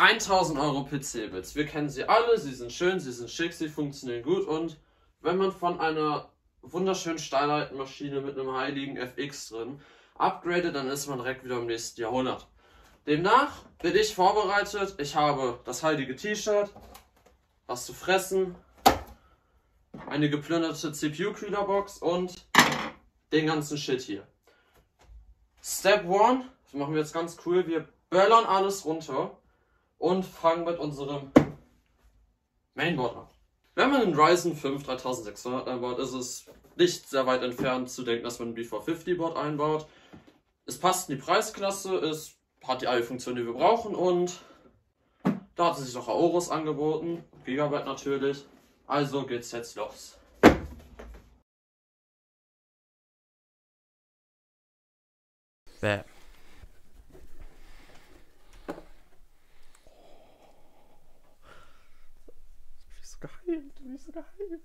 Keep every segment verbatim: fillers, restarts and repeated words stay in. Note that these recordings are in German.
tausend Euro P C-Bits. Wir kennen sie alle, sie sind schön, sie sind schick, sie funktionieren gut und wenn man von einer wunderschönen Starlight-Maschine mit einem heiligen F X drin upgradet, dann ist man direkt wieder im nächsten Jahrhundert. Demnach bin ich vorbereitet. Ich habe das heilige T-Shirt, was zu fressen, eine geplünderte C P U-Kühlerbox und den ganzen Shit hier. Step one, das machen wir jetzt ganz cool, wir böllern alles runter und fangen mit unserem Mainboard an. Wenn man einen Ryzen fünf dreitausendsechshundert einbaut, ist es nicht sehr weit entfernt zu denken, dass man ein B vier fünfzig Board einbaut. Es passt in die Preisklasse, es hat die alle Funktionen, die wir brauchen und da hat sich noch Aorus angeboten, Gigabyte natürlich, also geht's jetzt los. Bäh. Wie so gehypt, wie so gehypt.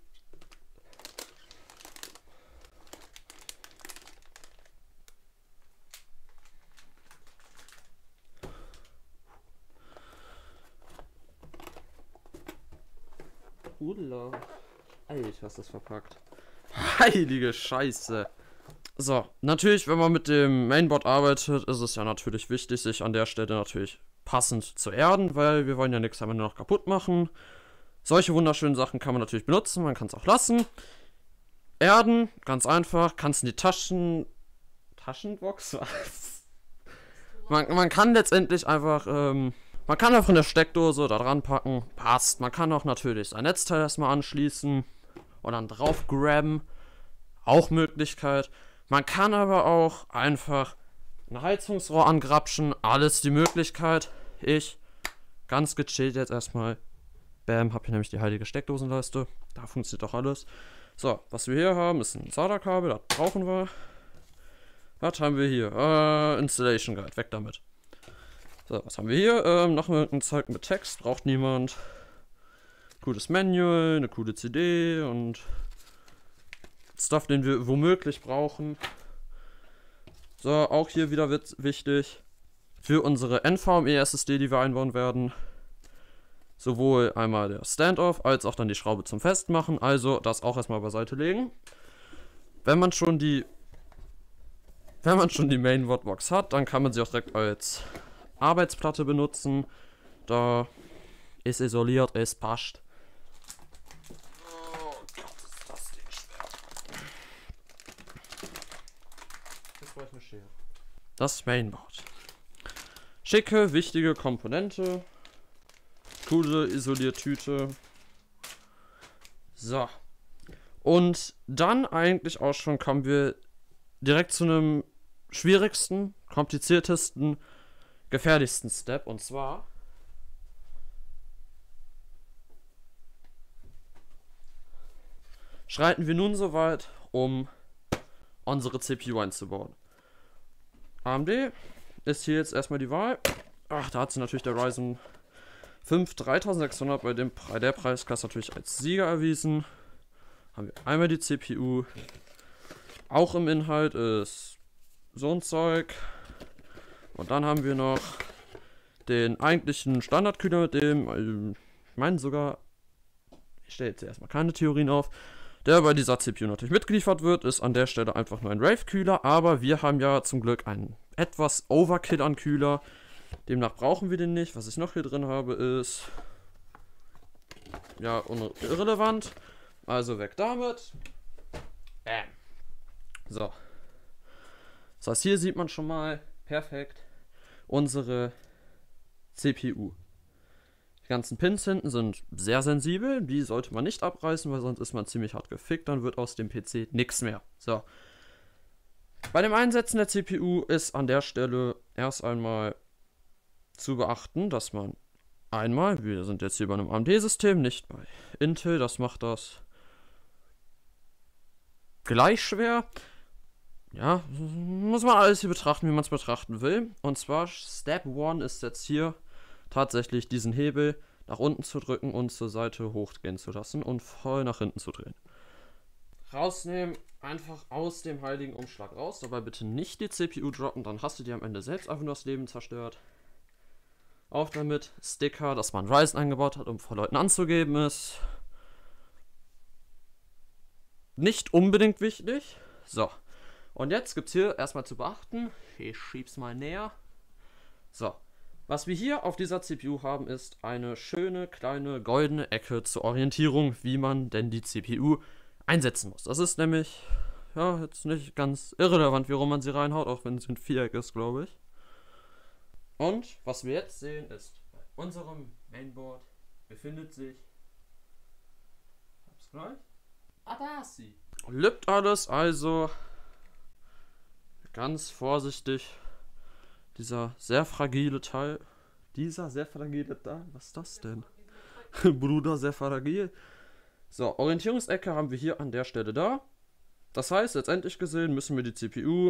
Hula. Alter, was das verpackt. Heilige Scheiße. So, natürlich, wenn man mit dem Mainboard arbeitet, ist es ja natürlich wichtig, sich an der Stelle natürlich passend zu erden, weil wir wollen ja nichts am Ende noch kaputt machen. Solche wunderschönen Sachen kann man natürlich benutzen, man kann es auch lassen. Erden, ganz einfach, kannst in die Taschen... Taschenbox? man, man kann letztendlich einfach, ähm, man kann einfach eine Steckdose da dran packen, passt. Man kann auch natürlich sein Netzteil erstmal anschließen und dann drauf grabben, auch Möglichkeit. Man kann aber auch einfach ein Heizungsrohr angrapschen, alles die Möglichkeit. Ich, ganz gechillt jetzt erstmal, bam, hab hier nämlich die heilige Steckdosenleiste, da funktioniert doch alles. So, was wir hier haben, ist ein S A D A-Kabel, das brauchen wir. Was haben wir hier? Äh, Installation Guide, weg damit. So, was haben wir hier? Ähm, noch ein Zeug mit Text, braucht niemand. Gutes Manual, eine coole C D und Stuff, den wir womöglich brauchen. So, auch hier wieder wird wichtig, für unsere NVMe-S S D, die wir einbauen werden, sowohl einmal der Standoff, als auch dann die Schraube zum Festmachen, also das auch erstmal beiseite legen. Wenn man schon die wenn man schon die Mainboard-Box hat, dann kann man sie auch direkt als Arbeitsplatte benutzen. Da ist isoliert, es passt. Das Mainboard. Schicke, wichtige Komponente. Coole Isoliertüte. So. Und dann eigentlich auch schon kommen wir direkt zu einem schwierigsten, kompliziertesten, gefährlichsten Step. Und zwar schreiten wir nun so weit, um unsere C P U einzubauen. A M D ist hier jetzt erstmal die Wahl. Ach, da hat sie natürlich der Ryzen fünf dreitausendsechshundert bei dem bei der Preisklasse natürlich als Sieger erwiesen. Haben wir einmal die C P U. Auch im Inhalt ist so ein Zeug. Und dann haben wir noch den eigentlichen Standardkühler, mit dem, ich meine sogar, ich stelle jetzt erstmal keine Theorien auf, der bei dieser C P U natürlich mitgeliefert wird, ist an der Stelle einfach nur ein Rave-Kühler, aber wir haben ja zum Glück einen etwas Overkill an Kühler, demnach brauchen wir den nicht. Was ich noch hier drin habe ist, ja, irrelevant, also weg damit. Bam. So. Das heißt, hier sieht man schon mal perfekt unsere C P U. Die ganzen Pins hinten sind sehr sensibel, die sollte man nicht abreißen, weil sonst ist man ziemlich hart gefickt, dann wird aus dem P C nichts mehr. So. Bei dem Einsetzen der C P U ist an der Stelle erst einmal zu beachten, dass man einmal, wir sind jetzt hier bei einem A M D-System, nicht bei Intel, das macht das gleich schwer. Ja, muss man alles hier betrachten, wie man es betrachten will. Und zwar, Step one ist jetzt hier tatsächlich diesen Hebel nach unten zu drücken und zur Seite hochgehen zu lassen und voll nach hinten zu drehen. Rausnehmen, einfach aus dem heiligen Umschlag raus. Dabei bitte nicht die C P U droppen, dann hast du dir am Ende selbst einfach nur das Leben zerstört. Auf damit, Sticker, dass man Ryzen eingebaut hat, um vor Leuten anzugeben, ist nicht unbedingt wichtig. So, und jetzt gibt es hier erstmal zu beachten, ich schieb's mal näher. So, was wir hier auf dieser C P U haben, ist eine schöne kleine goldene Ecke zur Orientierung, wie man denn die C P U einsetzen muss. Das ist nämlich, ja, jetzt nicht ganz irrelevant, warum man sie reinhaut, auch wenn es ein Viereck ist, glaube ich. Und was wir jetzt sehen ist, bei unserem Mainboard befindet sich, hab's gleich, ah, da ist sie. Lübt alles, also ganz vorsichtig, dieser sehr fragile Teil, dieser sehr fragile Teil, was ist das denn? Bruder, sehr fragil. So, Orientierungsecke haben wir hier an der Stelle da. Das heißt, letztendlich gesehen müssen wir die C P U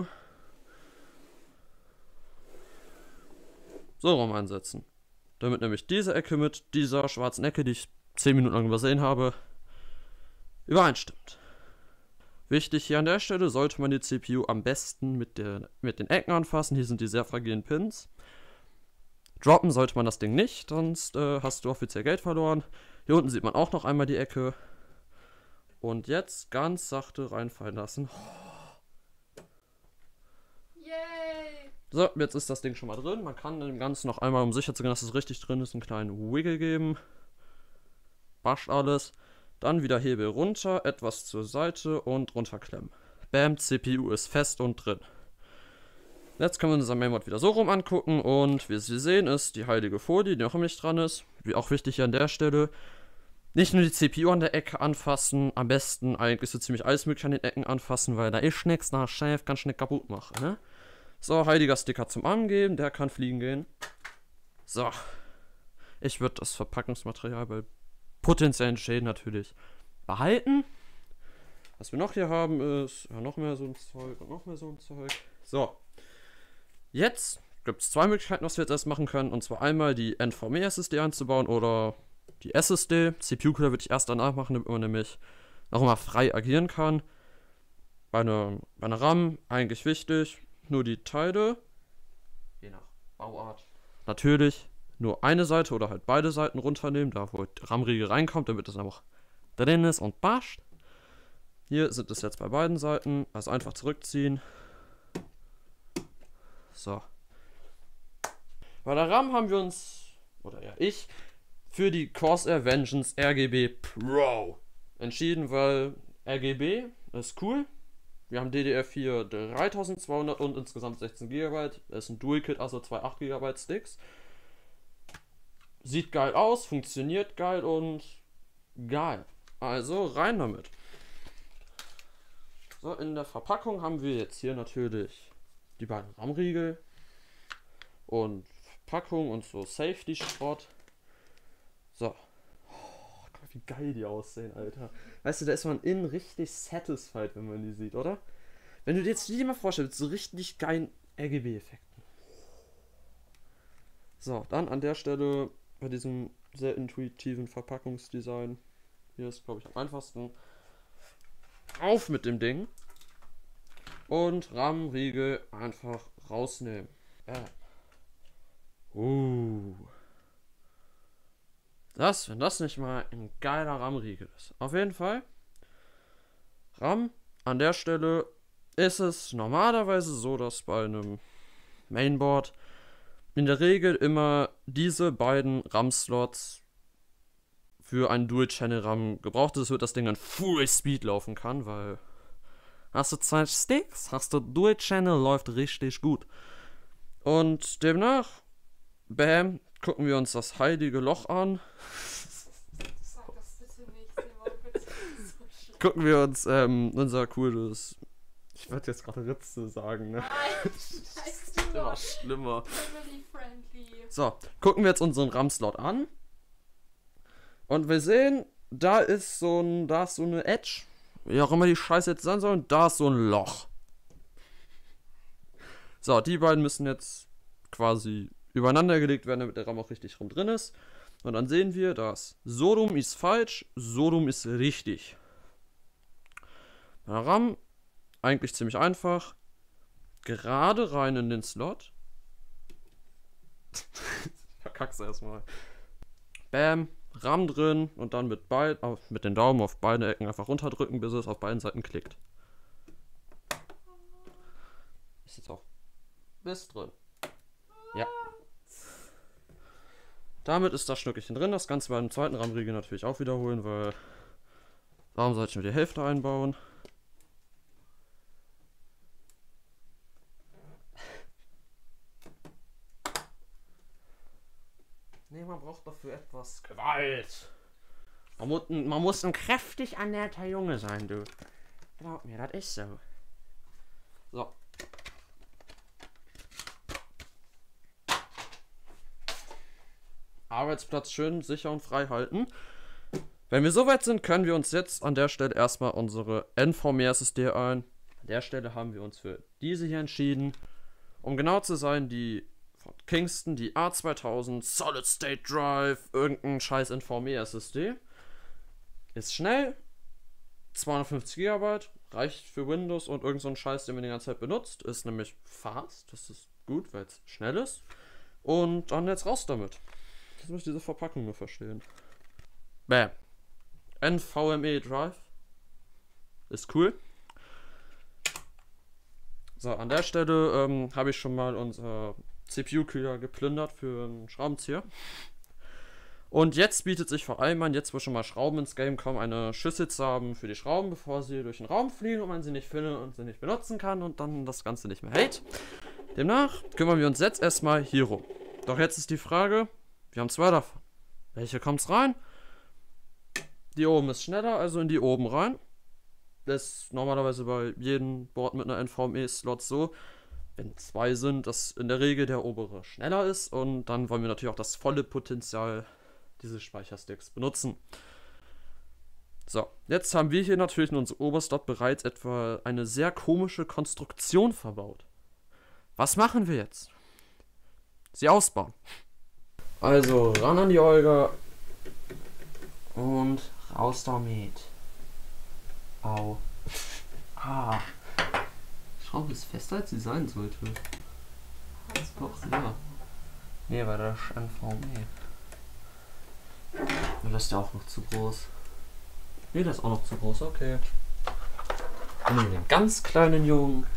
so rum einsetzen. Damit nämlich diese Ecke mit dieser schwarzen Ecke, die ich zehn Minuten lang übersehen habe, übereinstimmt. Wichtig hier an der Stelle, sollte man die C P U am besten mit, der, mit den Ecken anfassen. Hier sind die sehr fragilen Pins. Droppen sollte man das Ding nicht, sonst äh, hast du offiziell Geld verloren. Hier unten sieht man auch noch einmal die Ecke. Und jetzt ganz sachte reinfallen lassen. Yay! So, jetzt ist das Ding schon mal drin. Man kann dem Ganzen noch einmal, um sicher zu gehen, dass es richtig drin ist, einen kleinen Wiggle geben. Wascht alles. Dann wieder Hebel runter, etwas zur Seite und runterklemmen. Bam, C P U ist fest und drin. Jetzt können wir unser Mainboard wieder so rum angucken und wie Sie sehen ist die heilige Folie, die noch nicht dran ist. Wie auch wichtig hier an der Stelle, nicht nur die C P U an der Ecke anfassen, am besten eigentlich so ziemlich alles mögliche an den Ecken anfassen, weil da ist nichts nach Chef ganz schnell kaputt machen, ne? So, heiliger Sticker zum Angeben, der kann fliegen gehen. So, ich würde das Verpackungsmaterial bei potenziellen Schäden natürlich behalten. Was wir noch hier haben ist, ja, noch mehr so ein Zeug und noch mehr so ein Zeug. So, jetzt gibt es zwei Möglichkeiten, was wir jetzt erst machen können. Und zwar einmal die NVMe S S D einzubauen oder die S S D. C P U-Cooler würde ich erst danach machen, damit man nämlich noch immer frei agieren kann. Bei einer, bei einer RAM eigentlich wichtig, nur die Teile, je nach Bauart, natürlich nur eine Seite oder halt beide Seiten runternehmen, da wo die RAM-Riegel reinkommt, damit das einfach drin ist und passt. Hier sind es jetzt bei beiden Seiten, also einfach zurückziehen. So. Bei der RAM haben wir uns, oder ja ich, für die Corsair Vengeance R G B Pro entschieden, weil R G B ist cool. Wir haben D D R vier dreitausendzweihundert und insgesamt sechzehn Gigabyte. Das ist ein Dual-Kit, also zwei acht Gigabyte Sticks. Sieht geil aus, funktioniert geil und geil. Also rein damit. So, in der Verpackung haben wir jetzt hier natürlich die beiden RAM-Riegel und Verpackung und so Safety-Schrott. So. Oh, Gott, wie geil die aussehen, Alter. Weißt du, da ist man innen richtig satisfied, wenn man die sieht, oder? Wenn du dir jetzt die mal vorstellst, so richtig geilen R G B-Effekten. So, dann an der Stelle bei diesem sehr intuitiven Verpackungsdesign. Hier ist, glaube ich, am einfachsten. Auf mit dem Ding. Und RAM-Riegel einfach rausnehmen. Ja. Uh. Das, wenn das nicht mal ein geiler RAM-Riegel ist. Auf jeden Fall. RAM, an der Stelle ist es normalerweise so, dass bei einem Mainboard in der Regel immer diese beiden RAM-Slots für einen Dual-Channel-RAM gebraucht ist, wird das Ding an Full Speed laufen kann, weil hast du zwei Sticks, hast du Dual-Channel, läuft richtig gut. Und demnach, bam, gucken wir uns das heilige Loch an. Sag das bitte nicht, Simon, bitte. Das ist so schlimm. Gucken wir uns ähm, unser cooles, ich würde jetzt gerade Ritze sagen, ne? Nein, scheiß du Immer noch. schlimmer. Family friendly. So, gucken wir jetzt unseren RAM-Slot an. Und wir sehen, da ist so ein, da ist so eine Edge. Wie auch immer die Scheiße jetzt sein soll. Und da ist so ein Loch. So, die beiden müssen jetzt quasi übereinander gelegt werden, damit der RAM auch richtig rum drin ist. Und dann sehen wir, dass Sodom ist falsch, Sodom ist richtig. Bei der RAM eigentlich ziemlich einfach. Gerade rein in den Slot. verkack's erstmal. Bam, Rahmen drin und dann mit, beid, auf, mit den Daumen auf beide Ecken einfach runterdrücken, bis es auf beiden Seiten klickt. Ist jetzt auch bis drin. Ja. Damit ist das Stückchen drin. Das Ganze beim zweiten Rahmenriegel natürlich auch wiederholen, weil warum sollte ich nur die Hälfte einbauen? Nee, man braucht dafür etwas Gewalt. Man muss, ein, man muss ein kräftig ernährter Junge sein, du. Glaub mir, das ist so. So. Arbeitsplatz schön sicher und frei halten. Wenn wir soweit sind, können wir uns jetzt an der Stelle erstmal unsere N V M E S S D ein. An der Stelle haben wir uns für diese hier entschieden. Um genau zu sein, die von Kingston, die A zweitausend, Solid State Drive, irgendein scheiß N V M E S S D. Ist schnell, zweihundertfünfzig Gigabyte, reicht für Windows und irgend so ein Scheiß, den man die ganze Zeit benutzt. Ist nämlich fast, das ist gut, weil es schnell ist. Und dann jetzt raus damit. Jetzt muss ich diese Verpackung nur verstehen. Bam. N V M E Drive. Ist cool. So, an der Stelle ähm, habe ich schon mal unser C P U-Kühler geplündert für einen Schraubenzieher. Und jetzt bietet sich vor allem an, jetzt wo schon mal Schrauben ins Game kommen, eine Schüssel zu haben für die Schrauben, bevor sie durch den Raum fliegen und man sie nicht findet und sie nicht benutzen kann und dann das Ganze nicht mehr hält. Demnach kümmern wir uns jetzt erstmal hier rum. Doch jetzt ist die Frage, wir haben zwei davon. Welche kommt's rein? Die oben ist schneller, also in die oben rein. Das ist normalerweise bei jedem Board mit einer N V M E-Slot so, wenn zwei sind, dass in der Regel der obere schneller ist und dann wollen wir natürlich auch das volle Potenzial dieses Speichersticks benutzen. So, jetzt haben wir hier natürlich in unserem Oberslot bereits etwa eine sehr komische Konstruktion verbaut. Was machen wir jetzt? Sie ausbauen. Also, ran an die Olga und raus damit. Au. Ah. Die Schraube ist fester, als sie sein sollte. Doch, ja. Nee, weil das ist N V M E. Und das ist ja auch noch zu groß. Nee, das ist auch noch zu groß, okay. Und nehmen den ganz kleinen Jungen.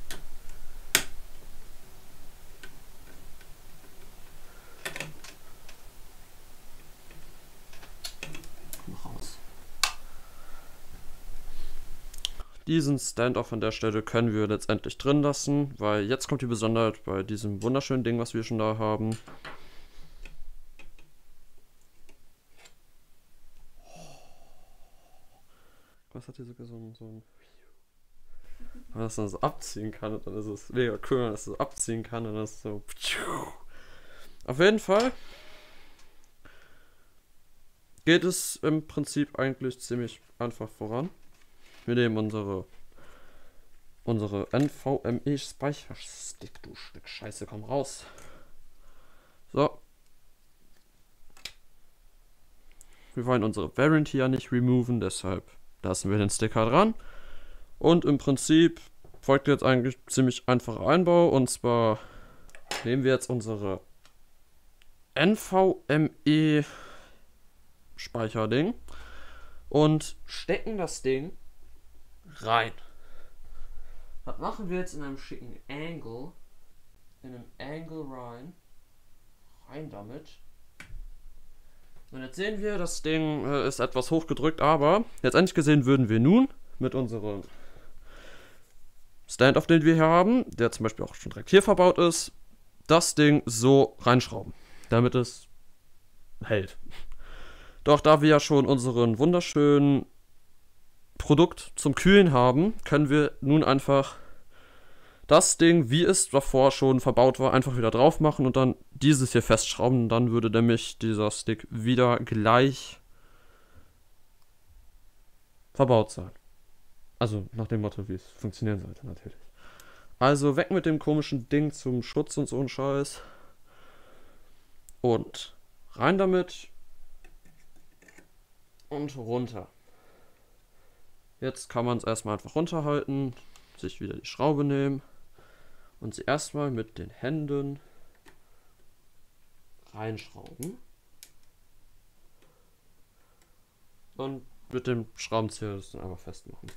Raus. Diesen Standoff an der Stelle können wir letztendlich drin lassen, weil jetzt kommt die Besonderheit bei diesem wunderschönen Ding, was wir schon da haben. Was hat hier sogar so ein, so ein wenn man das dann so abziehen kann und dann ist es mega cool, wenn man das so abziehen kann und dann ist es so auf jeden Fall geht es im Prinzip eigentlich ziemlich einfach voran. Wir nehmen unsere unsere N V M E Speicherstick, du Stück Scheiße, komm raus. So. Wir wollen unsere Variant hier nicht removen, deshalb lassen wir den Sticker dran. Und im Prinzip folgt jetzt eigentlich ziemlich einfacher Einbau. Und zwar nehmen wir jetzt unsere N V M E Speicherding und stecken das Ding rein. Das machen wir jetzt in einem schicken Angle. In einem Angle rein. Rein damit. Und jetzt sehen wir, das Ding äh, ist etwas hochgedrückt, aber letztendlich gesehen würden wir nun mit unserem Stand, auf den wir hier haben, der zum Beispiel auch schon direkt hier verbaut ist, das Ding so reinschrauben, damit es hält. Doch da wir ja schon unseren wunderschönen Produkt zum Kühlen haben, können wir nun einfach das Ding, wie es davor schon verbaut war, einfach wieder drauf machen und dann dieses hier festschrauben. Dann würde nämlich dieser Stick wieder gleich verbaut sein. Also nach dem Motto, wie es funktionieren sollte natürlich. Also weg mit dem komischen Ding zum Schutz und so ein Scheiß. Und rein damit. Und runter. Jetzt kann man es erstmal einfach runterhalten, sich wieder die Schraube nehmen und sie erstmal mit den Händen reinschrauben. Und mit dem Schraubenzieher das dann einfach festmachen.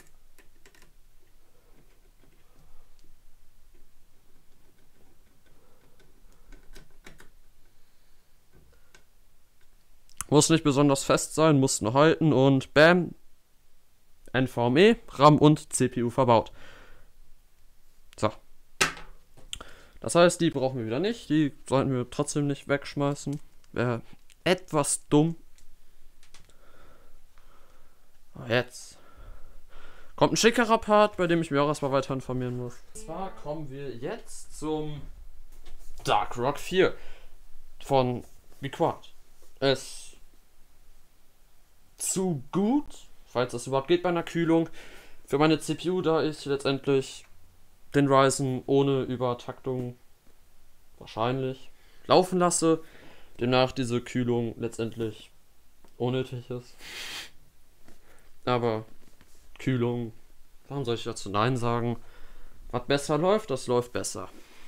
Muss nicht besonders fest sein, muss nur halten und bam, N V M e, RAM und C P U verbaut. So. Das heißt, die brauchen wir wieder nicht, die sollten wir trotzdem nicht wegschmeißen. Wäre etwas dumm. Jetzt kommt ein schickerer Part, bei dem ich mich auch erstmal weiter informieren muss. Und zwar kommen wir jetzt zum Dark Rock vier von Required. Es zu gut, falls das überhaupt geht bei einer Kühlung, für meine C P U, da ich letztendlich den Ryzen ohne Übertaktung wahrscheinlich laufen lasse, demnach diese Kühlung letztendlich unnötig ist. Aber Kühlung, warum soll ich dazu Nein sagen? Was besser läuft, das läuft besser.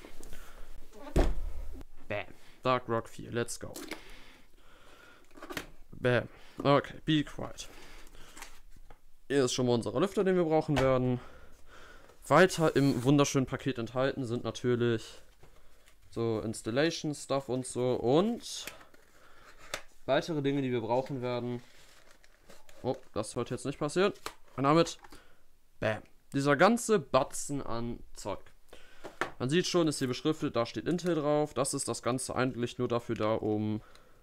Bam. Dark Rock vier, let's go. Bam. Okay, be quiet. Hier ist schon mal unser Lüfter, den wir brauchen werden. Weiter im wunderschönen Paket enthalten sind natürlich so Installation Stuff und so und weitere Dinge, die wir brauchen werden. Oh, das sollte jetzt nicht passieren. Und damit, bam, dieser ganze Batzen an Zeug. Man sieht schon, ist hier beschriftet, da steht Intel drauf. Das ist das Ganze eigentlich nur dafür da, um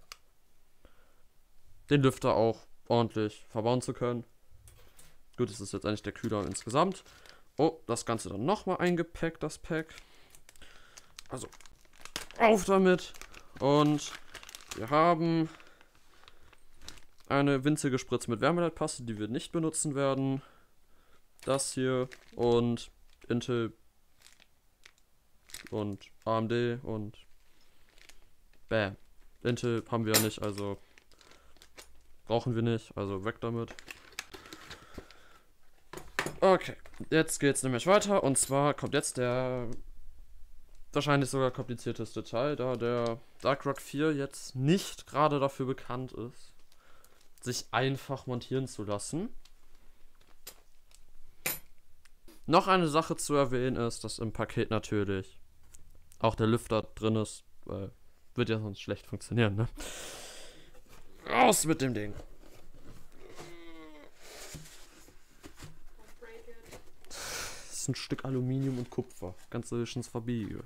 den Lüfter auch ordentlich verbauen zu können. Gut, es ist jetzt eigentlich der Kühler insgesamt. Oh, das Ganze dann nochmal eingepackt, das Pack. Also, auf damit. Und wir haben eine winzige Spritze mit Wärmeleitpaste, die wir nicht benutzen werden. Das hier und Intel und A M D und bam. Intel haben wir ja nicht, also brauchen wir nicht, also weg damit. Okay, jetzt geht's nämlich weiter und zwar kommt jetzt der wahrscheinlich sogar komplizierteste Teil, da der Dark Rock vier jetzt nicht gerade dafür bekannt ist, sich einfach montieren zu lassen. Noch eine Sache zu erwähnen ist, dass im Paket natürlich auch der Lüfter drin ist, weil wird ja sonst schlecht funktionieren, ne? Raus mit dem Ding! Das ist ein Stück Aluminium und Kupfer. Ganz schön verbiege.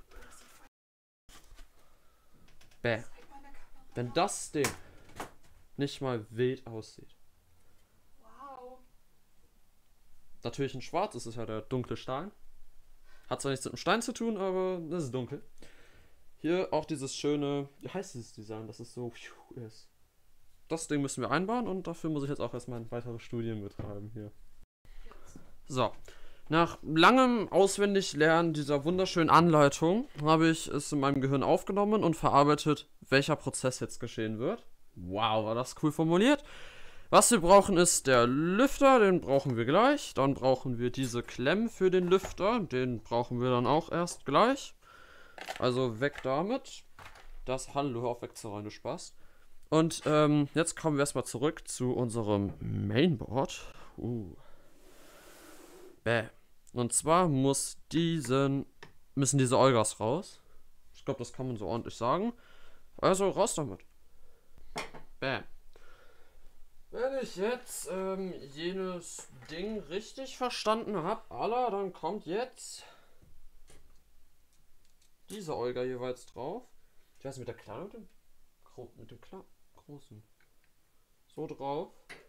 Bäh. Wenn das Ding nicht mal wild aussieht. Wow. Natürlich in Schwarz, das ist ja der dunkle Stein. Hat zwar nichts mit dem Stein zu tun, aber das ist dunkel. Hier auch dieses schöne, wie heißt dieses Design, dass es so ist. Das Ding müssen wir einbauen und dafür muss ich jetzt auch erstmal weitere Studien betreiben hier. So, nach langem Auswendiglernen dieser wunderschönen Anleitung habe ich es in meinem Gehirn aufgenommen und verarbeitet, welcher Prozess jetzt geschehen wird. Wow, war das cool formuliert. Was wir brauchen ist der Lüfter, den brauchen wir gleich. Dann brauchen wir diese Klemmen für den Lüfter, den brauchen wir dann auch erst gleich. Also weg damit. Das Hallo, hör auf wegzuräumen, du Spaß. Und ähm, jetzt kommen wir erstmal zurück zu unserem Mainboard. Uh. Bäh. Und zwar muss diesen, müssen diese Olgas raus. Ich glaube, das kann man so ordentlich sagen. Also raus damit. Bäh. Wenn ich jetzt ähm, jenes Ding richtig verstanden habe, Allah, dann kommt jetzt diese Olga jeweils drauf. Ich weiß nicht, mit der kleinen oder mit dem, Gro mit dem Kla großen. So drauf.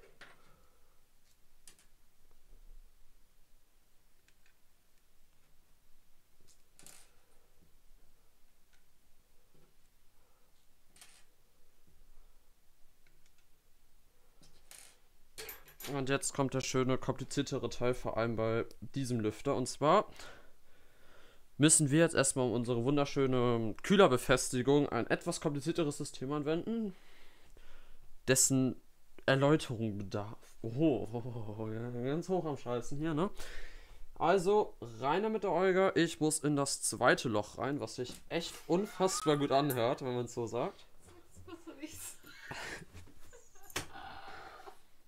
Und jetzt kommt der schöne, kompliziertere Teil, vor allem bei diesem Lüfter. Und zwar müssen wir jetzt erstmal um unsere wunderschöne Kühlerbefestigung ein etwas komplizierteres System anwenden, dessen Erläuterung bedarf. Oh, oh, oh, ja, ganz hoch am Scheißen hier, ne? Also, rein mit der Olga. Ich muss in das zweite Loch rein, was sich echt unfassbar gut anhört, wenn man es so sagt.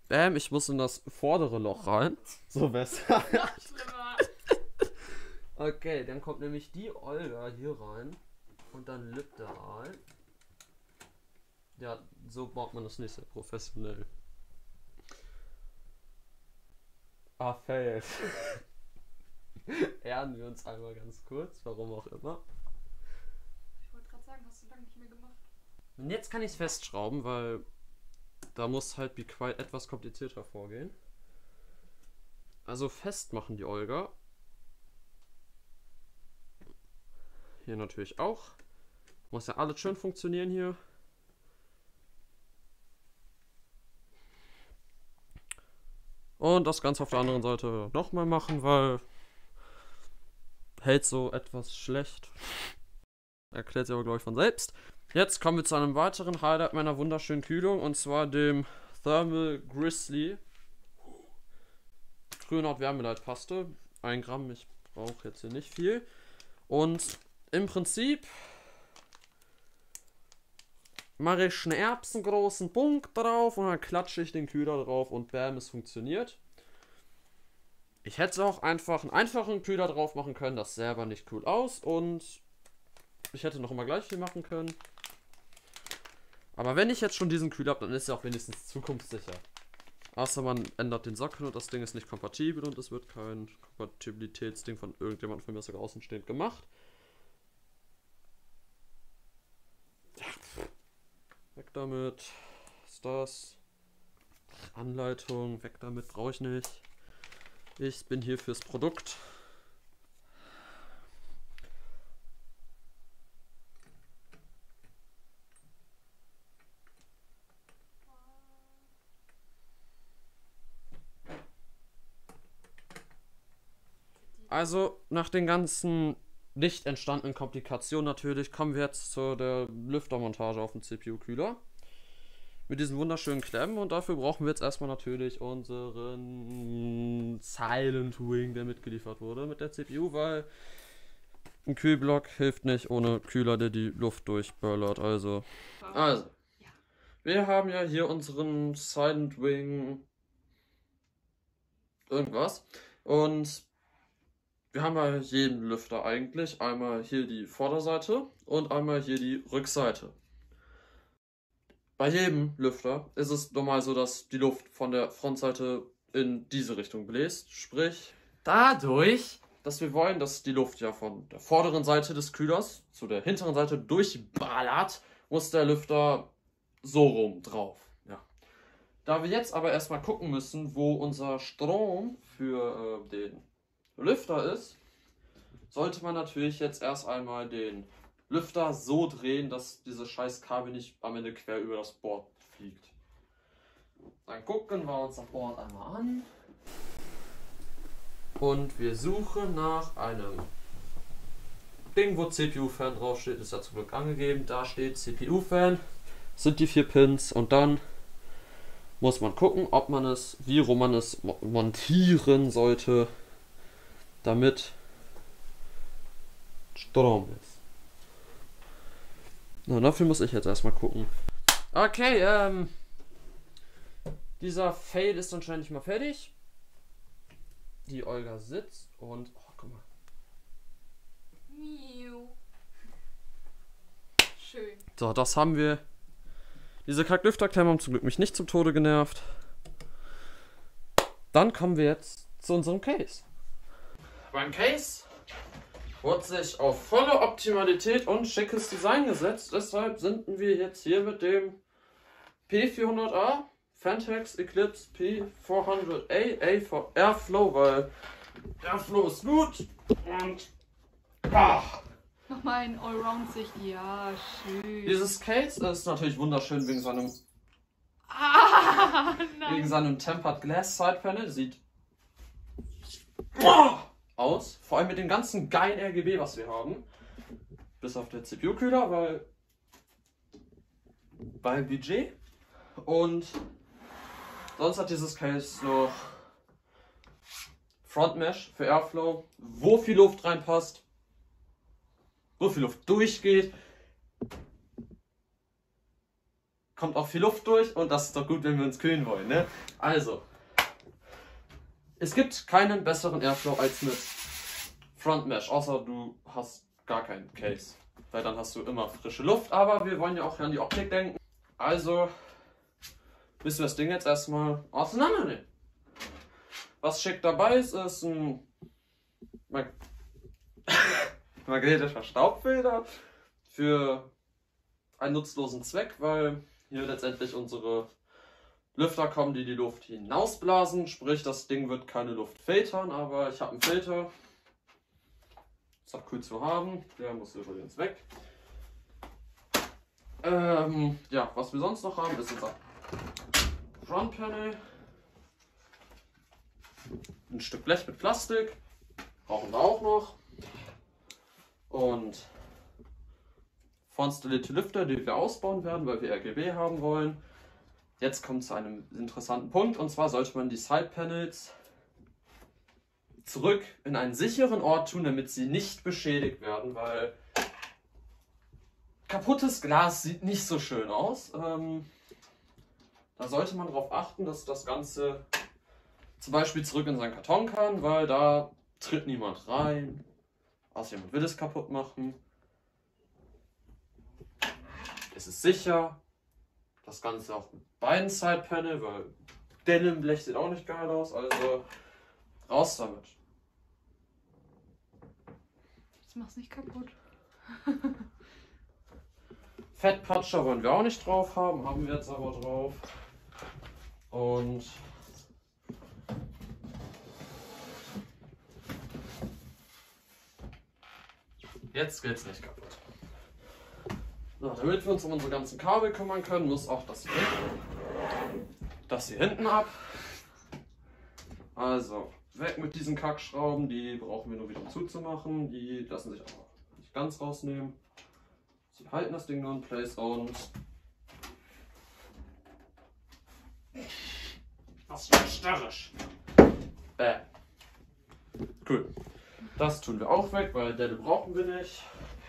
Bam, ich muss in das vordere Loch rein. So besser. Schlimmer. Okay, dann kommt nämlich die Olga hier rein. Und dann lübt er ein. Ja, so baut man das nicht sehr professionell. Ah, fail. Ehren wir uns einmal ganz kurz, warum auch immer. Ich wollte gerade sagen, hast du lange nicht mehr gemacht. Und jetzt kann ich es festschrauben, weil da muss halt Be Quiet etwas komplizierter vorgehen. Also festmachen die Olga. Hier natürlich auch. Muss ja alles schön funktionieren hier. Und das Ganze auf der anderen Seite nochmal machen, weil hält so etwas schlecht. Erklärt sich aber, glaube ich, von selbst. Jetzt kommen wir zu einem weiteren Highlight meiner wunderschönen Kühlung, und zwar dem Thermal Grizzly Grünhaut Wärmeleitpaste. ein Gramm, ich brauche jetzt hier nicht viel. Und im Prinzip mache ich einen erbsengroßen Punkt drauf und dann klatsche ich den Kühler drauf und bam, es funktioniert. Ich hätte auch einfach einen einfachen Kühler drauf machen können, das sähe aber nicht cool aus und ich hätte noch immer gleich viel machen können. Aber wenn ich jetzt schon diesen Kühler habe, dann ist er auch wenigstens zukunftssicher. Außer man ändert den Sockel und das Ding ist nicht kompatibel und es wird kein Kompatibilitätsding von irgendjemandem von mir sogar außenstehend gemacht. Weg damit. Was ist das? Anleitung, weg damit, brauche ich nicht. Ich bin hier fürs Produkt. Also, nach den ganzen nicht entstandenen Komplikationen natürlich, kommen wir jetzt zu der Lüftermontage auf dem C P U-Kühler. Mit diesen wunderschönen Klemmen, und dafür brauchen wir jetzt erstmal natürlich unseren Silent Wing, der mitgeliefert wurde mit der C P U, weil ein Kühlblock hilft nicht ohne Kühler, der die Luft durchböllert. Also, also wir haben ja hier unseren Silent Wing irgendwas, und wir haben bei jedem Lüfter eigentlich einmal hier die Vorderseite und einmal hier die Rückseite. Bei jedem Lüfter ist es normal so, dass die Luft von der Frontseite in diese Richtung bläst. Sprich, dadurch, dass wir wollen, dass die Luft ja von der vorderen Seite des Kühlers zu der hinteren Seite durchballert, muss der Lüfter so rum drauf. Ja. Da wir jetzt aber erstmal gucken müssen, wo unser Strom für äh, den Lüfter ist, sollte man natürlich jetzt erst einmal den Lüfter so drehen, dass diese scheiß Kabel nicht am Ende quer über das Board fliegt. Dann gucken wir uns das Board einmal an. Und wir suchen nach einem Ding, wo C P U-Fan draufsteht. Ist ja zum Glück angegeben. Da steht C P U-Fan. Sind die vier Pins. Und dann muss man gucken, ob man es, wie rum man es montieren sollte, damit Strom ist. Na, dafür muss ich jetzt erstmal gucken. Okay, ähm. Dieser Fail ist anscheinend nicht mal fertig. Die Olga sitzt und. Oh, guck mal. Miau. Schön. So, das haben wir. Diese Kacklüfterklemmen haben zum Glück mich nicht zum Tode genervt. Dann kommen wir jetzt zu unserem Case. Beim Case wurde sich auf volle Optimalität und schickes Design gesetzt. Deshalb sind wir jetzt hier mit dem P vierhundert A Phanteks Eclipse P vierhundert A A für Airflow, weil Airflow ist gut und ach. Nochmal in Allround-Sicht. Ja, schön. Dieses Case ist natürlich wunderschön wegen seinem Ah, nein. wegen seinem Tempered Glass Side Panel. Sieht aus. Vor allem mit dem ganzen geilen R G B, was wir haben. Bis auf der C P U-Kühler, weil weil Budget. Und sonst hat dieses Case noch Front Mesh für Airflow, wo viel Luft reinpasst, wo viel Luft durchgeht. kommt auch viel Luft durch und das ist doch gut, wenn wir uns kühlen wollen, ne? Also, es gibt keinen besseren Airflow als mit Front Mesh, außer du hast gar keinen Case, weil dann hast du immer frische Luft, aber wir wollen ja auch an die Optik denken. Also müssen wir das Ding jetzt erstmal auseinandernehmen. Was schick dabei ist, ist ein Mag magnetischer Staubfilter für einen nutzlosen Zweck, weil hier letztendlich unsere Lüfter kommen, die die Luft hinausblasen, sprich das Ding wird keine Luft filtern, aber ich habe einen Filter. Ist auch cool zu haben, der muss übrigens weg. Ähm, ja, was wir sonst noch haben, ist unser Front Panel. Ein Stück Blech mit Plastik, brauchen wir auch noch. Und vorinstallierte Lüfter, die wir ausbauen werden, weil wir R G B haben wollen. Jetzt kommt zu einem interessanten Punkt, und zwar sollte man die Side Panels zurück in einen sicheren Ort tun, damit sie nicht beschädigt werden, weil kaputtes Glas sieht nicht so schön aus. Ähm, da sollte man darauf achten, dass das Ganze zum Beispiel zurück in seinen Karton kann, weil da tritt niemand rein, außer jemand will es kaputt machen. Es ist sicher. Das Ganze auch mit beiden Side-Panel, weil Denim-Blech sieht auch nicht geil aus, also raus damit. Das mach's nicht kaputt. Fettpatscher wollen wir auch nicht drauf haben, haben wir jetzt aber drauf. Und jetzt geht's nicht kaputt. So, damit wir uns um unsere ganzen Kabel kümmern können, muss auch das hier hinten, das hier hinten ab. Also, weg mit diesen Kackschrauben, die brauchen wir nur wieder um zuzumachen. Die lassen sich auch nicht ganz rausnehmen. Sie halten das Ding nur in place und was für störrisch. Bäh. Cool. Das tun wir auch weg, weil Delle brauchen wir nicht.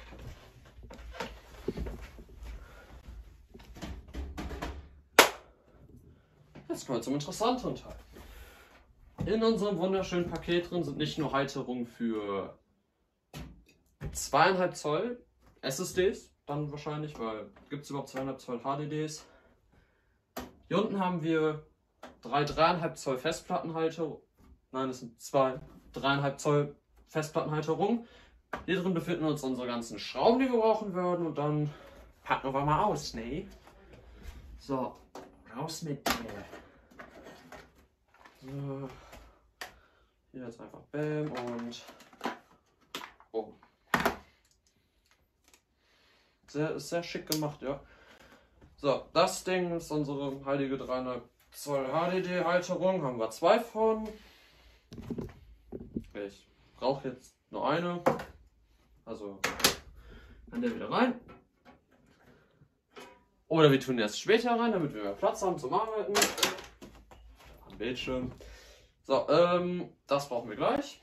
Jetzt kommen wir zum interessanteren Teil. In unserem wunderschönen Paket drin sind nicht nur Halterungen für zweieinhalb Zoll S S Ds, dann wahrscheinlich, weil gibt es überhaupt zweieinhalb Zoll H D Ds. Hier unten haben wir drei dreieinhalb Zoll Festplattenhalterungen. Nein, es sind zwei dreieinhalb Zoll Festplattenhalterungen. Hier drin befinden uns unsere ganzen Schrauben, die wir brauchen würden, und dann packen wir mal aus, ne? So, raus mit dir. So. Hier jetzt einfach Bam und oh. Sehr, sehr schick gemacht, ja. So, das Ding ist unsere heilige dreieinhalb Zoll H D D-Halterung. Haben wir zwei von. Ich brauche jetzt nur eine. Also kann der wieder rein. Oder wir tun erst später rein, damit wir mehr Platz haben zum Arbeiten. Am Bildschirm. So, ähm, das brauchen wir gleich.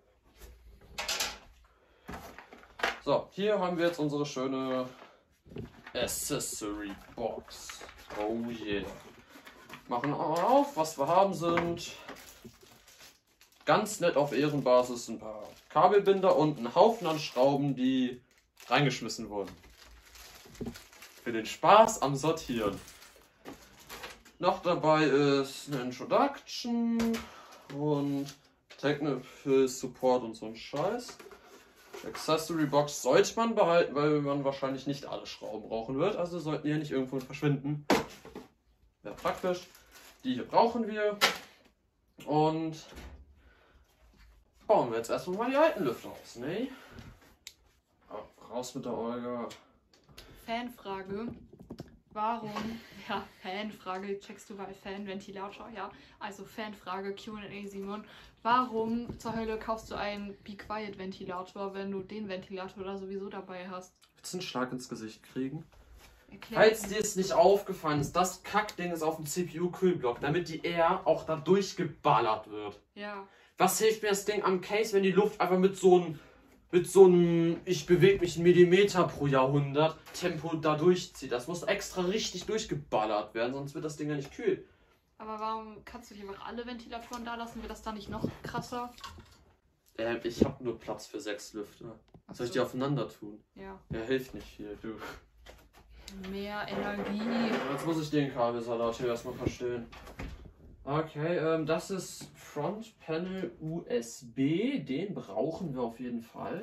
So, hier haben wir jetzt unsere schöne Accessory Box. Oh yeah. Machen auf, was wir haben sind ganz nett auf Ehrenbasis ein paar Kabelbinder und ein Haufen an Schrauben, die reingeschmissen wurden. Für den Spaß am Sortieren. Noch dabei ist eine Introduction und Technical Support und so ein Scheiß. Accessory Box sollte man behalten, weil man wahrscheinlich nicht alle Schrauben brauchen wird. Also sollten die ja nicht irgendwo verschwinden. Wäre praktisch. Die hier brauchen wir. Und bauen wir jetzt erstmal mal die alten Lüfter aus, ne? Raus mit der Olga. Fanfrage. Warum, ja, Fanfrage, checkst du bei Fan-Ventilator, ja, also Fanfrage, Q und A Simon, warum zur Hölle kaufst du einen Be Quiet Ventilator, wenn du den Ventilator da sowieso dabei hast? Willst du einen Schlag ins Gesicht kriegen? Erklär Falls dir es nicht aufgefallen ist, das Kackding ist auf dem C P U-Kühlblock, damit die Air auch da durchgeballert wird. Ja. Was hilft mir das Ding am Case, wenn die Luft einfach mit so einem mit so einem, ich bewege mich einen Millimeter pro Jahrhundert Tempo da durchzieht. Das muss extra richtig durchgeballert werden, sonst wird das Ding ja nicht kühl. Aber warum kannst du nicht einfach alle Ventilatoren da lassen? Wird das dann nicht noch krasser? Ähm, ich habe nur Platz für sechs Lüfter. Ach Soll ich so. die aufeinander tun? Ja. Ja, hilft nicht viel, du. Mehr Energie. Jetzt muss ich den Kabelsalat hier erstmal verstehen. Okay, ähm, das ist Front Panel U S B. Den brauchen wir auf jeden Fall.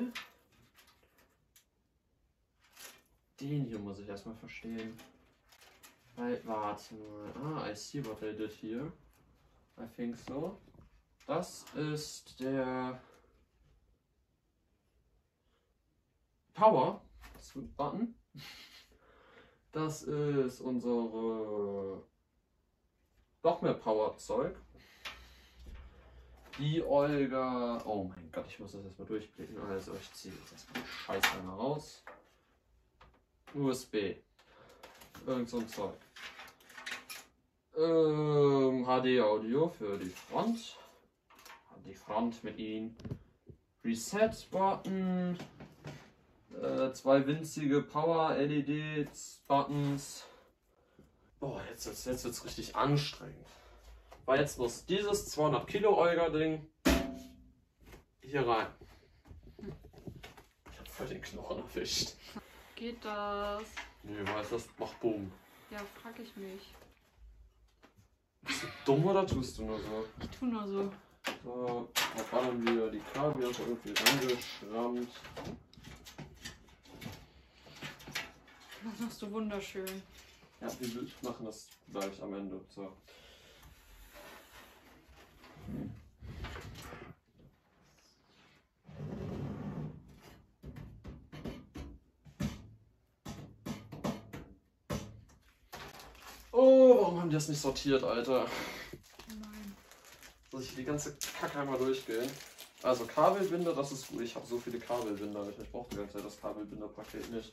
Den hier muss ich erstmal verstehen. Weil, warte mal. Ah, I see what they did here. I think so. Das ist der Power Button. Das ist unsere noch mehr Power-Zeug. Die Olga. Oh mein Gott, ich muss das erstmal durchblicken. Also, ich ziehe jetzt erstmal die Scheiße einmal raus. U S B. Irgend so ein Zeug. Ähm, H D-Audio für die Front. Die Front mit ihnen. Reset-Button. Äh, zwei winzige Power-L E D-Buttons. Boah, jetzt, jetzt, jetzt wird es richtig anstrengend. Weil jetzt muss dieses zweihundert Kilo Olga-Ding hier rein. Ich hab voll den Knochen erwischt. Geht das? Nee, weißt du, das macht Boom. Ja, frag ich mich. Bist du dumm oder tust du nur so? Ich tu nur so. So, da ballern wir die Kabel irgendwie rangeschrammt. Das machst du wunderschön. Ja, wir machen das gleich am Ende. So. Oh, warum haben die das nicht sortiert, Alter? Nein. Soll ich die ganze Kacke einmal durchgehen? Also Kabelbinder, das ist gut. Ich habe so viele Kabelbinder. Ich brauche die ganze Zeit das Kabelbinderpaket nicht.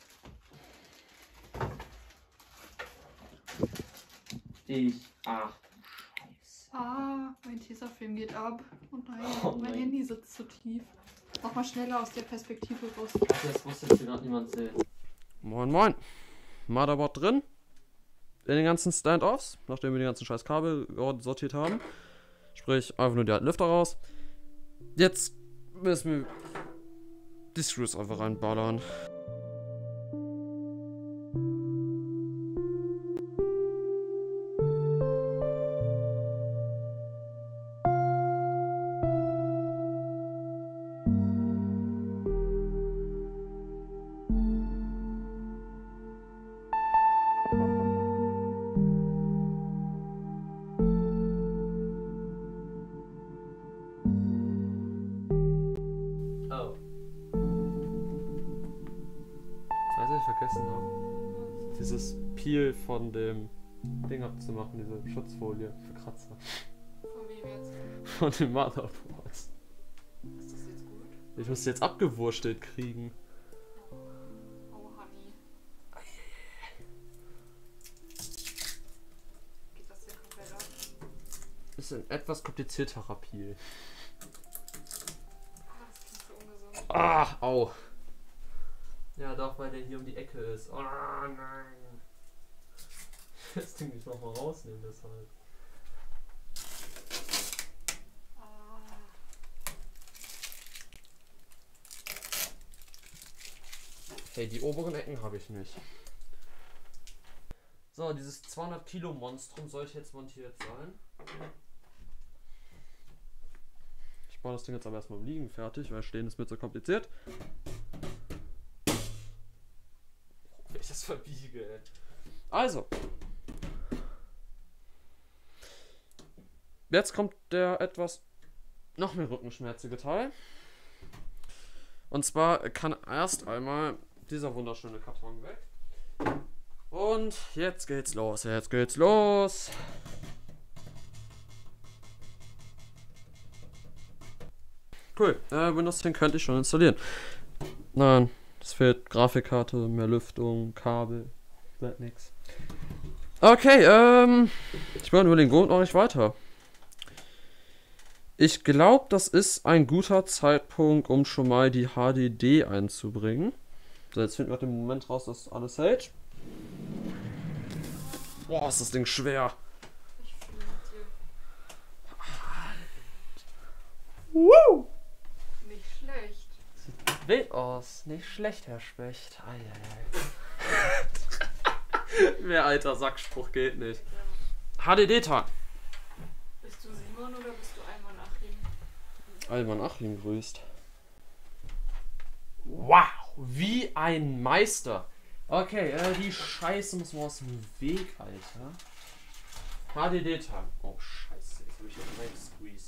Ich. Ach, Scheiße. Ah, mein Tesafilm geht ab. Oh nein, Oh mein nein. Handy sitzt zu tief. Mach mal schneller aus der Perspektive raus. Das muss jetzt hier gerade niemand sehen. Moin moin. Motherboard drin. In den ganzen Stand-Offs, nachdem wir die ganzen scheiß Kabel sortiert haben. Sprich, einfach nur die alten Lüfter raus. Jetzt müssen wir die Screws einfach reinballern. Weißt du, ich vergessen habe, dieses Peel von dem Ding abzumachen, diese Schutzfolie für Kratzer. Von wem jetzt? Von dem Motherboard. Ist das jetzt gut? Ich muss jetzt abgewurstelt kriegen. Oh, Honey. Geht das hier komplett ab? Ist ein etwas komplizierterer Peel. Ah, das klingt so ungesund. Ah, au. Ja, doch, weil der hier um die Ecke ist. Oh nein. Das Ding nicht nochmal rausnehmen, deshalb. Ah. Hey, die oberen Ecken habe ich nicht. So, dieses zweihundert Kilo Monstrum sollte jetzt montiert sein. Ich baue das Ding jetzt aber erstmal im Liegen fertig, weil stehen ist mir zu kompliziert. Wenn ich das verbiege, ey. Also. Jetzt kommt der etwas noch mehr rückenschmerzige Teil. Und zwar kann erst einmal dieser wunderschöne Karton weg. Und jetzt geht's los, jetzt geht's los. Cool, äh, Windows zehn könnte ich schon installieren. Nein, es fehlt Grafikkarte, mehr Lüftung, Kabel, bleibt nix. Okay, ähm, ich meine, überlegen, wo noch nicht weiter. Ich glaube, das ist ein guter Zeitpunkt, um schon mal die H D D einzubringen. So, jetzt finden wir den Moment raus, dass alles hält. Boah, ist das Ding schwer. Ich fühle mit dir. Woo! Nicht schlecht. Sieht wild aus. Nicht schlecht, Herr Specht. Eieiei. Mehr alter Sackspruch geht nicht. H D D-Tag. Bist du Simon oder bist du Ayman Achim? Ayman Achim grüßt. Wow, wie ein Meister. Okay, äh, die Scheiße muss mal aus dem Weg, Alter. H D D-Tag. Oh, Scheiße, jetzt hab ich hier reingesqueezed.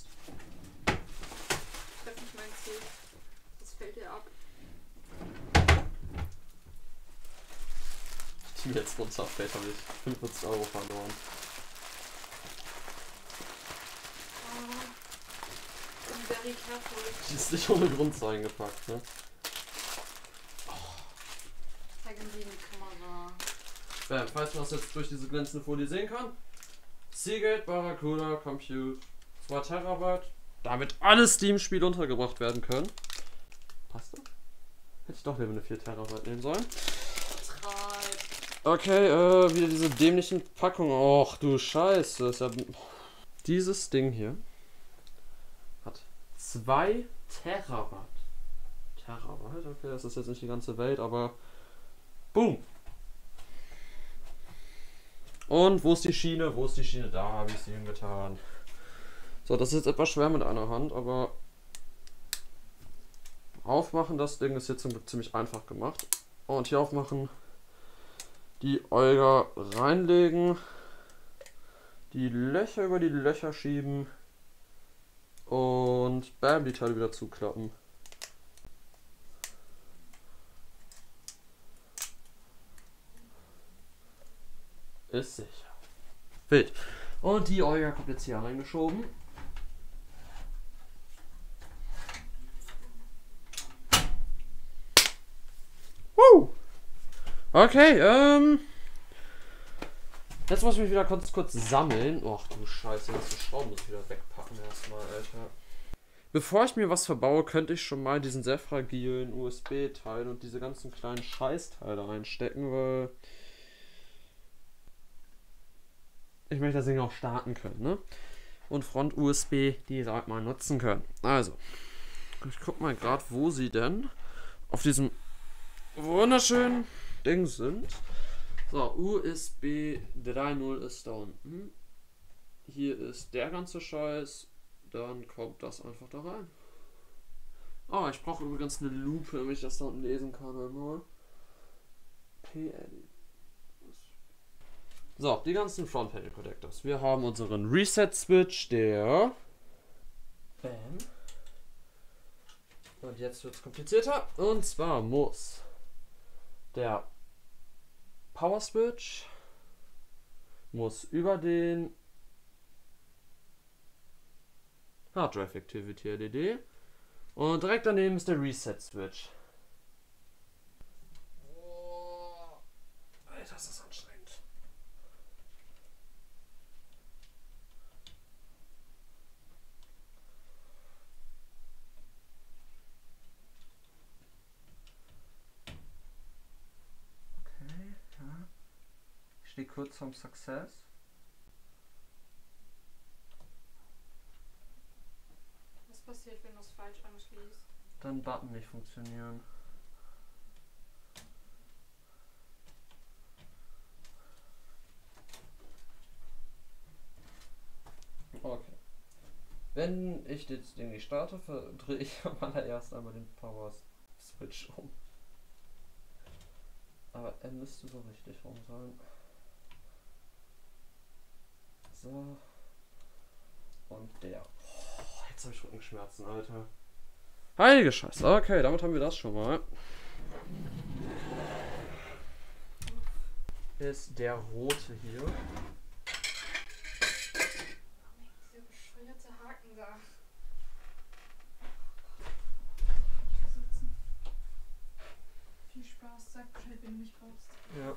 Treff nicht mein Ziel. Das fällt dir ab. Die mir jetzt runterfällt, habe ich fünfundvierzig Euro verloren. Oh, I'm very careful. Die ist nicht ohne Grund so eingepackt, ne? Zeig ihm die in die Kamera. Bam, falls man das jetzt durch diese glänzende Folie sehen kann. Seagate, Barracuda, Compute, zwei Terabyte. Damit alle Steam-Spiele untergebracht werden können. Passt das? Hätte ich doch lieber eine vier Terabyte nehmen sollen. Treib. Okay, äh, wieder diese dämlichen Packungen. Och, du Scheiße. Ist ja... Dieses Ding hier hat zwei Terabyte. Terabyte? Okay, das ist jetzt nicht die ganze Welt, aber... Boom! Und wo ist die Schiene? Wo ist die Schiene? Da habe ich sie hingetan. So, das ist jetzt etwas schwer mit einer Hand, aber... Aufmachen, das Ding ist jetzt zum Glück ziemlich einfach gemacht. Und hier aufmachen... Die Olga reinlegen, die Löcher über die Löcher schieben und bam, die Teile wieder zuklappen. Ist sicher. Wild. Und die Olga kommt jetzt hier reingeschoben. Woo! Okay, ähm. Jetzt muss ich mich wieder kurz, kurz sammeln. Och du Scheiße, das Schrauben muss ich wieder wegpacken erstmal, Alter. Bevor ich mir was verbaue, könnte ich schon mal diesen sehr fragilen U S B-Teil und diese ganzen kleinen Scheißteile einstecken, weil ich möchte das Ding auch starten können, ne? Und Front-U S B, die sollte man nutzen können. Also, ich guck mal gerade, wo sie denn auf diesem wunderschönen Ding sind. So, U S B drei Punkt null ist da unten. Hier ist der ganze Scheiß. Dann kommt das einfach da rein. Oh, ich brauche übrigens eine Lupe, damit ich das da unten lesen kann. Einmal. P L. So, die ganzen Front Panel Connectors. Wir haben unseren Reset Switch, der. Bam. Und jetzt wird es komplizierter. Und zwar muss der Power Switch muss über den Hard Drive Activity L E D und direkt daneben ist der Reset Switch. Oh, Alter, ist das anstrengend. Okay, ja. Ich stehe kurz vorm Success. Was passiert, wenn du es falsch anschließt? Dann Button nicht funktionieren. Okay. Wenn ich das Ding nicht starte, verdrehe ich am allererst einmal den Power Switch um. Aber er müsste so richtig rum sein. So. Und der. Oh, jetzt habe ich Rückenschmerzen, Alter. Heilige Scheiße. Okay, damit haben wir das schon mal. Ist der rote hier. Dieser bescheuerte Haken da. Viel Spaß, sag Bescheid, wenn du mich brauchst. Ja.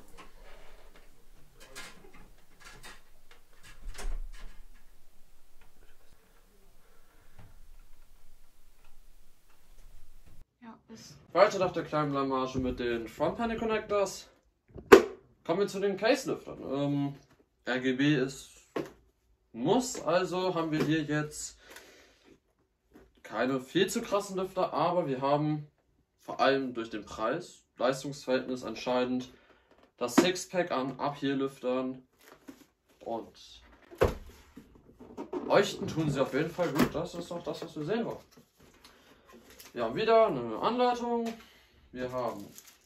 Weiter nach der kleinen Blamage mit den Front Panel Connectors. Kommen wir zu den Case-Lüftern. Ähm, R G B ist muss, also haben wir hier jetzt keine viel zu krassen Lüfter, aber wir haben vor allem durch den Preis, Leistungsverhältnis entscheidend, das Sixpack an Up-Here-Lüftern und leuchten tun sie auf jeden Fall gut. Das ist auch das, was wir sehen wollen. Wir haben wieder eine Anleitung. Wir haben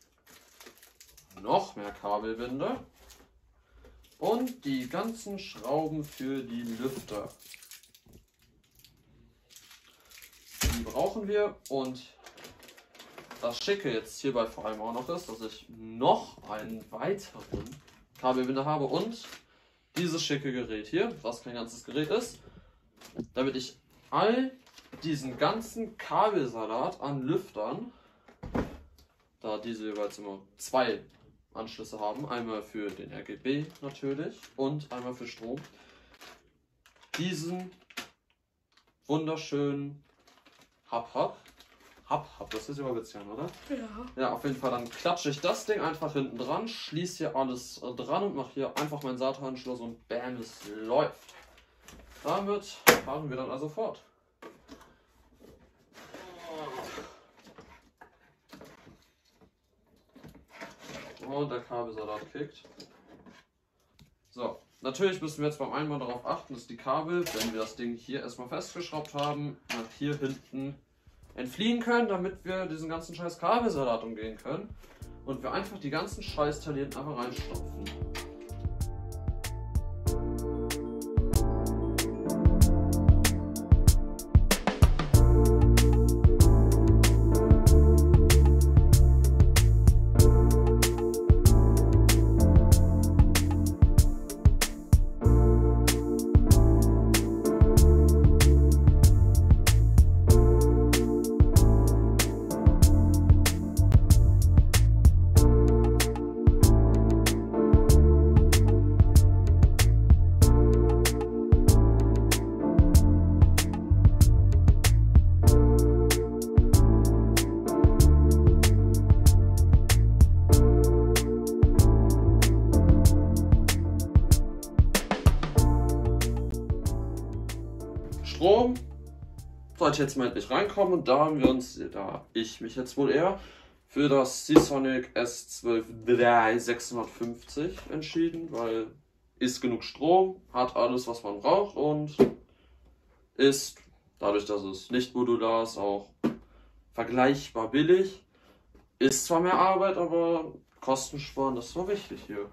noch mehr Kabelbinder und die ganzen Schrauben für die Lüfter. Die brauchen wir, und das Schicke jetzt hierbei vor allem auch noch ist, dass ich noch einen weiteren Kabelbinder habe und dieses schicke Gerät hier, was kein ganzes Gerät ist, damit ich all diesen ganzen Kabelsalat an Lüftern, da diese jeweils immer zwei Anschlüsse haben, einmal für den R G B natürlich und einmal für Strom, diesen wunderschönen Hub-Hub, Hub-Hub, das ist immer witzig, oder? Ja. Ja, auf jeden Fall, dann klatsche ich das Ding einfach hinten dran, schließe hier alles dran und mache hier einfach meinen Saatanschluss und bam, es läuft. Damit fahren wir dann also fort. Und der Kabelsalat kickt. So, natürlich müssen wir jetzt beim Einbau darauf achten, dass die Kabel, wenn wir das Ding hier erstmal festgeschraubt haben, nach hier hinten entfliehen können, damit wir diesen ganzen scheiß Kabelsalat umgehen können. Und wir einfach die ganzen scheiß Teile einfach reinstopfen. Strom sollte jetzt mal endlich reinkommen, und da haben wir uns, da ich mich jetzt wohl eher für das Seasonic S zwölf drei sechshundertfünfzig entschieden, weil ist genug Strom, hat alles, was man braucht und ist, dadurch, dass es nicht modular ist, auch vergleichbar billig. Ist zwar mehr Arbeit, aber Kostensparen, das war wichtig hier.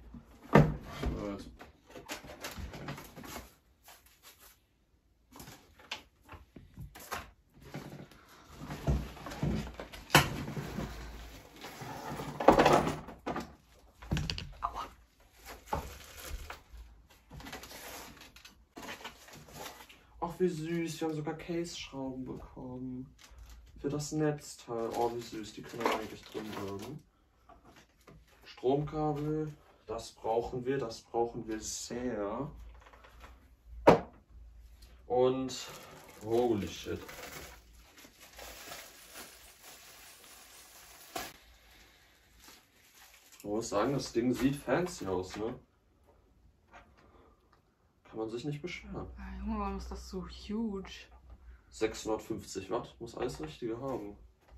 Ach, wie süß, wir haben sogar Case-Schrauben bekommen. Für das Netzteil. Oh, wie süß, die können wir eigentlich drin bleiben. Stromkabel, das brauchen wir, das brauchen wir sehr. Und, holy shit. Ich muss sagen, das Ding sieht fancy aus, ne? Kann man sich nicht beschweren. Junge, warum ist das so huge? sechshundertfünfzig Watt, muss alles Richtige haben.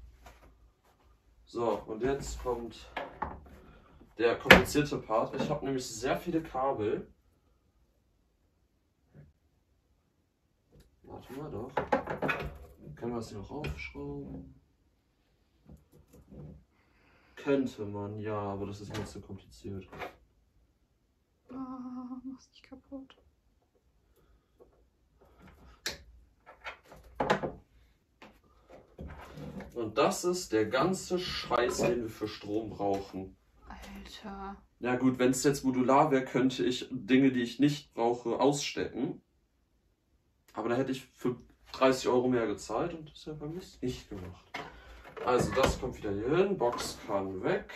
So, und jetzt kommt der komplizierte Part. Ich habe nämlich sehr viele Kabel. Warte mal doch. Können wir das hier noch aufschrauben? Könnte man, ja, aber das ist mir zu kompliziert. Ah, mach's nicht kaputt. Und das ist der ganze Scheiß, den wir für Strom brauchen. Alter. Ja gut, wenn es jetzt modular wäre, könnte ich Dinge, die ich nicht brauche, ausstecken. Aber da hätte ich für dreißig Euro mehr gezahlt und das habe ich nicht gemacht. Also das kommt wieder hier hin, Box kann weg.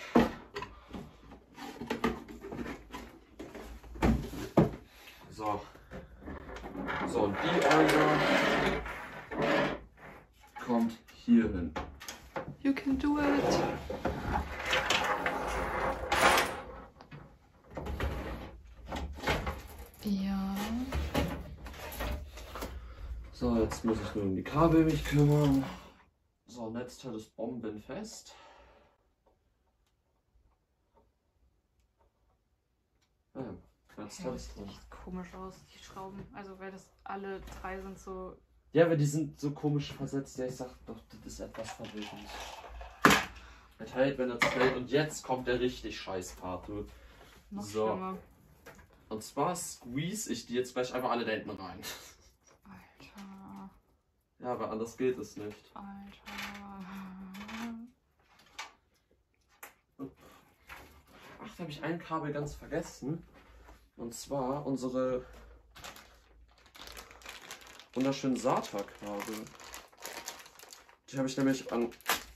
So. So, und die Euler kommt hier hin. You can do it. Ja. So, jetzt muss ich nur um die Kabel mich kümmern. So, Netzteil ist bombenfest. Ja, Netzteil Ja, ist drin. sieht komisch aus, die Schrauben. Also, weil das alle drei sind so. Ja, aber die sind so komisch versetzt. Ja, ich sag doch, das ist etwas verwirrend. Es hält, wenn es hält. Und jetzt kommt der richtig scheiß Part. Du. Noch So. schlimmer. Und zwar squeeze ich die jetzt gleich einfach alle da hinten rein. Alter. Ja, aber anders geht es nicht. Alter. Ach, da habe ich ein Kabel ganz vergessen. Und zwar unsere wunderschönen SATA-Kabel. Die habe ich nämlich an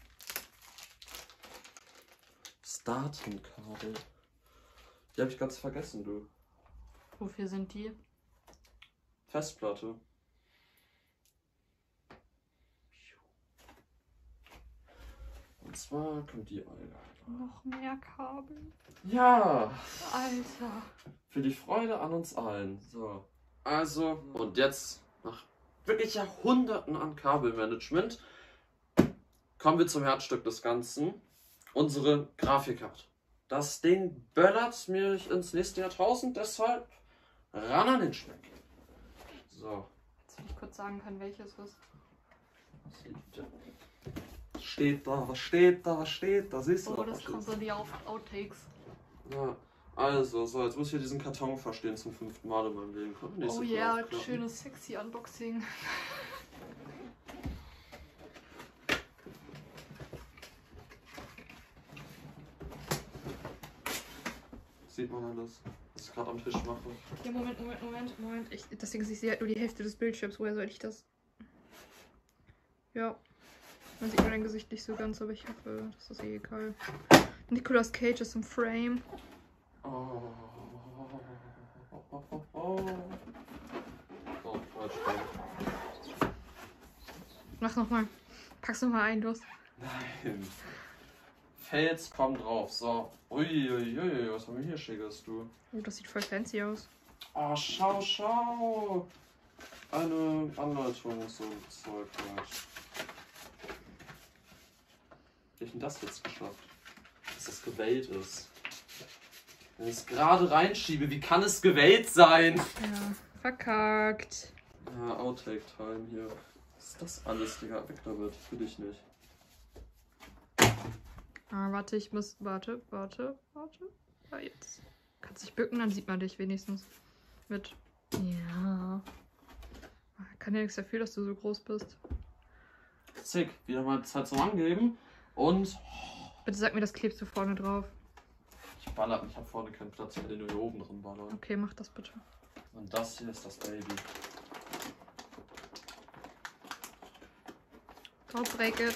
Starten-Kabel. Die habe ich ganz vergessen, du. Wofür sind die? Festplatte. Und zwar kommt die Eule. Noch mehr Kabel. Ja! Alter. Für die Freude an uns allen. So. Also, und jetzt, nach wirklich Jahrhunderten an Kabelmanagement, kommen wir zum Herzstück des Ganzen. Unsere Grafikkarte. Das Ding böllert mir ins nächste Jahrtausend, deshalb ran an den Schmeck. So. Jetzt will ich kurz sagen können, welches ist. Was liegt denn? Was steht da? Was steht da? Was steht da? Siehst du Oh, doch, das was kommt ist? so die Out Outtakes. Ja. Also, so, jetzt muss ich hier diesen Karton verstehen zum fünften Mal in meinem Leben. Komm, nächste Oh Frage ja, aufklappen. schönes sexy Unboxing. Sieht man alles, was ich gerade am Tisch mache. Ja, Moment, Moment, Moment, Moment. Ich, das Ding ist, ich sehe halt nur die Hälfte des Bildschirms. Woher soll ich das? Ja. Man sieht nur dein Gesicht nicht so ganz, aber ich hoffe, das ist eh egal. Nicolas Cage ist im Frame. Oh. Oh, oh, oh. Oh, falsch. Mach nochmal. Pack's nochmal ein, los. Nein. Fels kommt drauf. So. Uiuiui, was haben wir hier Schickes, du? Oh, das sieht voll fancy aus. Oh, schau, schau. Eine Anleitung, so ein Zeug halt. Wie hab ich denn das jetzt geschafft? Dass das gewellt ist. Wenn ich es gerade reinschiebe, wie kann es gewellt sein? Ja, verkackt. Ja, Outtake-Time hier. Was ist das alles, Digga? Weg damit. Für dich nicht. Ah, warte, ich muss. Warte, warte, warte. Ja, jetzt. Kannst dich bücken, dann sieht man dich wenigstens. Mit. Ja. Kann ja nichts dafür, dass du so groß bist. Zick, wieder mal Zeit zum Angeben. Und. Bitte sag mir, das klebst du vorne drauf. Ich baller, ich habe vorne keinen Platz mehr, den du hier oben drin ballern. Okay, mach das bitte. Und das hier ist das Baby. Don't break it.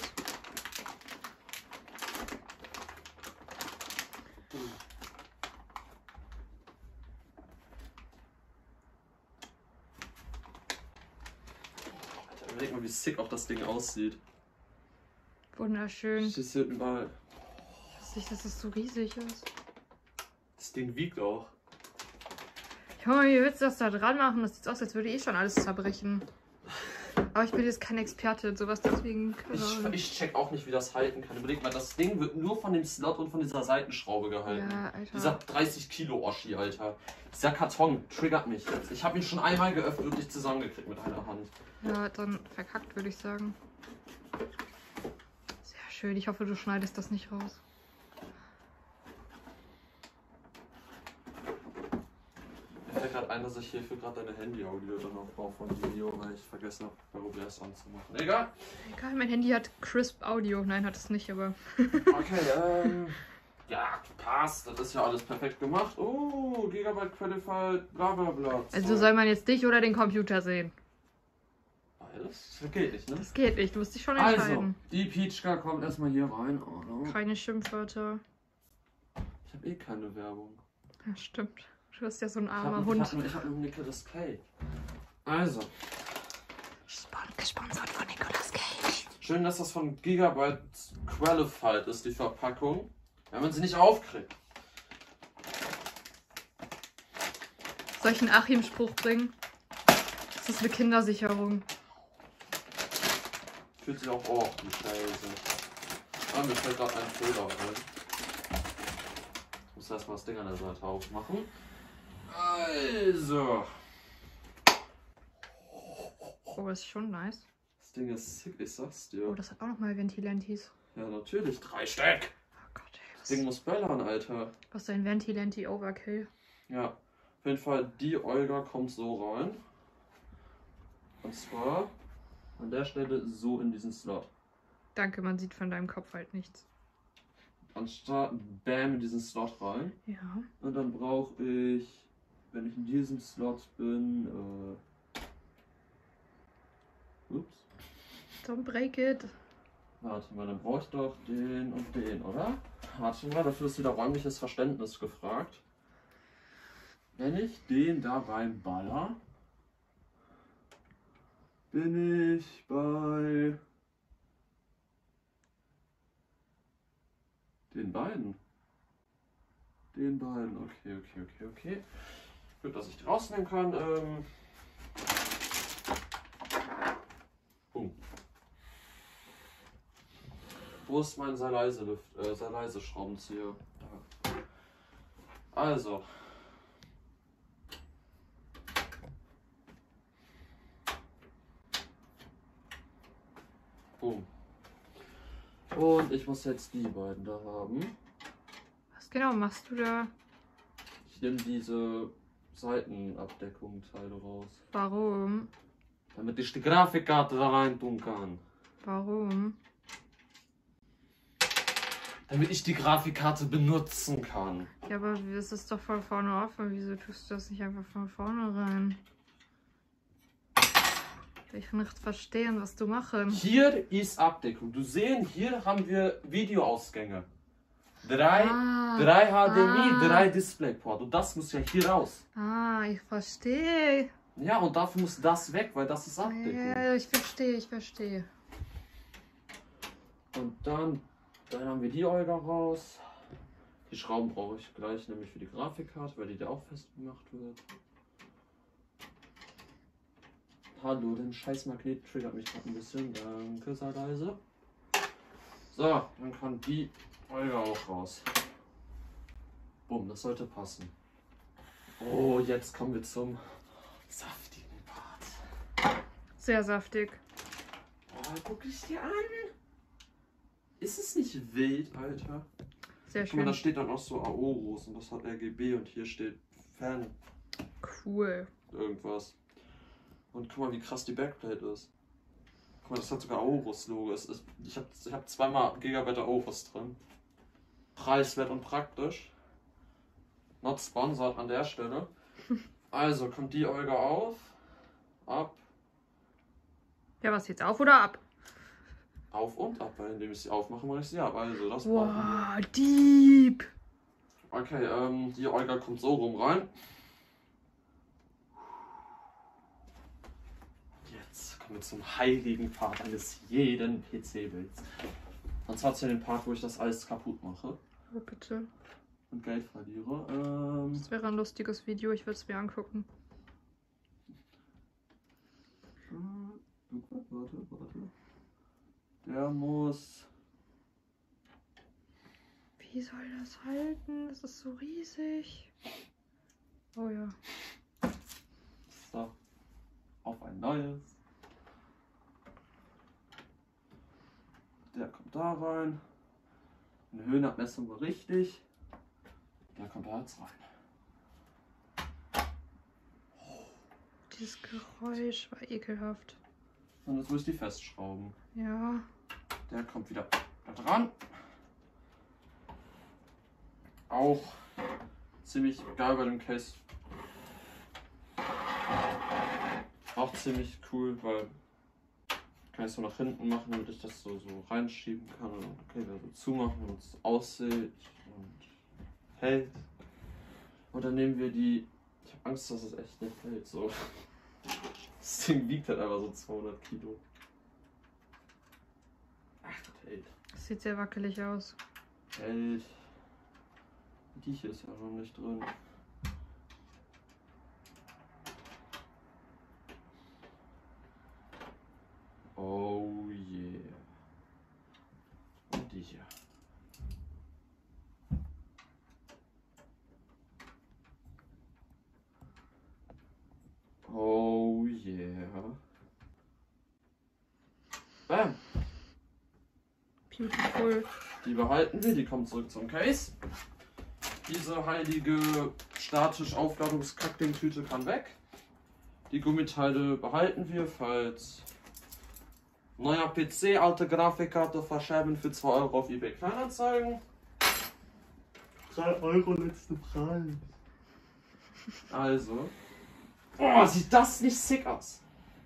Alter, überleg mal, wie sick auch das Ding aussieht. Wunderschön. Das ist hier überall. Ich weiß nicht, dass es so riesig ist. Das Ding wiegt auch. Junge, wie willst du das da dran machen? Das sieht aus, als würde eh schon alles zerbrechen. Aber ich bin jetzt kein Experte in sowas, deswegen. Ich, ich check auch nicht, wie das halten kann. Überleg mal, das Ding wird nur von dem Slot und von dieser Seitenschraube gehalten. Ja, Alter. Dieser dreißig Kilo Oschi, Alter. Dieser Karton triggert mich jetzt. Ich habe ihn schon einmal geöffnet und nicht zusammengekriegt mit einer Hand. Ja, dann verkackt, würde ich sagen. Sehr schön. Ich hoffe, du schneidest das nicht raus. Mir fällt gerade ein, dass ich hierfür gerade deine Handy-Audio dann aufbaue von Video, weil ich vergessen habe, bei O B S anzumachen. Egal. Egal, mein Handy hat Crisp Audio. Nein, hat es nicht, aber. Okay, ähm. Ja, passt. Das ist ja alles perfekt gemacht. Oh, Gigabyte Qualified, bla bla bla. Also soll man jetzt dich oder den Computer sehen? Beides? Das geht nicht, ne? Das geht nicht, du musst dich schon Also, entscheiden. die Peachka kommt erstmal hier rein. Oh, no. Keine Schimpfwörter. Ich habe eh keine Werbung. Ja, stimmt. Du bist ja so ein Ich armer habe Hund. hab, hab nur Nicolas Cage. Also. Spon- Gesponsert von Nicolas Cage. Schön, dass das von Gigabyte Qualified ist, die Verpackung. Wenn man sie nicht aufkriegt. Soll ich einen Achim-Spruch bringen? Das ist eine Kindersicherung. Fühlt sich auch, oh, die Scheiße. Ah, mir fällt gerade ein Fehler rein. Ich muss erstmal das Ding an der Seite aufmachen. Also. Oh, das ist schon nice. Das Ding ist sick, ich sag's dir. Oh, das hat auch nochmal Ventilentis. Ja, natürlich. Drei Stück. Oh Gott, ey. Das Ding muss böllern, Alter. Was ist ein Ventilenti Overkill? Ja. Auf jeden Fall, die Olga kommt so rein. Und zwar an der Stelle so in diesen Slot. Danke, man sieht von deinem Kopf halt nichts. Anstatt bam in diesen Slot rein. Ja. Und dann brauche ich, wenn ich in diesem Slot bin, äh. Ups. Don't break it. Warte mal, dann brauche ich doch den und den, oder? Warte mal, dafür ist wieder räumliches Verständnis gefragt. Wenn ich den da reinballer, bin ich bei den beiden. Den beiden, okay, okay, okay, okay. Gut, dass ich die rausnehmen kann. Ähm Boom. Wo ist mein sehr leise, Lift, äh, sehr leise Schraubenzieher? Da. Also. Boom. Und ich muss jetzt die beiden da haben. Was genau machst du da? Ich nehme diese Seitenabdeckung-Teile raus. Warum? Damit ich die Grafikkarte da rein tun kann. Warum? Damit ich die Grafikkarte benutzen kann. Ja, aber es ist doch von vorne offen. Wieso tust du das nicht einfach von vorne rein? Ich will nicht verstehen, was du machst. Hier ist Abdeckung. Du sehen, hier haben wir Videoausgänge. Drei, Ah. drei H D M I, Ah. drei Displayport. Und das muss ja hier raus. Ah, ich verstehe. Ja, und dafür muss das weg, weil das ist Abdeckung. Ja, ich verstehe, ich verstehe. Und dann, dann haben wir die Olga raus. Die Schrauben brauche ich gleich, nämlich für die Grafikkarte, weil die da auch festgemacht wird. Hallo, den scheiß Magnet triggert mich gerade ein bisschen. Danke, sei leise. So, dann kann die Olga auch raus. Bumm, das sollte passen. Oh, jetzt kommen wir zum saftigen Part. Sehr saftig. Oh, guck ich dir an. Ist es nicht wild, Alter? Sehr Guck mal, schön. da steht dann auch so Aorus und das hat R G B und hier steht Fan Cool. irgendwas. Und guck mal, wie krass die Backplate ist. Guck mal, das hat sogar Aorus-Logo. Es ist, ich habe ich hab zweimal Gigabyte Aorus drin. Preiswert und praktisch. Not sponsored an der Stelle. Also, kommt die Olga auf. Ab. Ja, was jetzt auf oder ab? Auf und ab, weil indem ich sie aufmache, mache ich sie ab. Also, das brauchen wir. Wow, deep. Okay, ähm, die Olga kommt so rum rein. Jetzt kommen wir zum heiligen Part eines jeden P C-Builds. Und zwar zu dem Part, wo ich das alles kaputt mache Oh, bitte. und Geld verliere. Ähm, Das wäre ein lustiges Video, ich würde es mir angucken. warte, warte. Der muss. Wie soll das halten? Das ist so riesig. Oh ja. So. Auf ein neues. Der kommt da rein. Eine Höhenabmessung war richtig. Der kommt da jetzt rein. Dieses Geräusch war ekelhaft. Und jetzt muss ich die festschrauben. Ja. Der kommt wieder da dran. Auch ziemlich geil bei dem Case. Auch ziemlich cool, weil kann ich so nach hinten machen, damit ich das so, so reinschieben kann. Und dann kann ich wieder so zumachen, damit es aussieht und hält. Und dann nehmen wir die. Ich habe Angst, dass es echt nicht hält. So. Das Ding wiegt halt einfach so zweihundert Kilo. Hält. Das sieht sehr wackelig aus. Hält. Die hier ist ja schon nicht drin. Oh yeah. Und die hier. Oh yeah. Bam. Beautiful. Die behalten wir, die kommen zurück zum Case. Diese heilige statisch Aufladungskackding-Tüte kann weg. Die Gummiteile behalten wir, falls neuer P C, alte Grafikkarte verschärfen für zwei Euro auf eBay Kleinanzeigen. drei Euro letzte Preis. Also. Oh, sieht das nicht sick aus?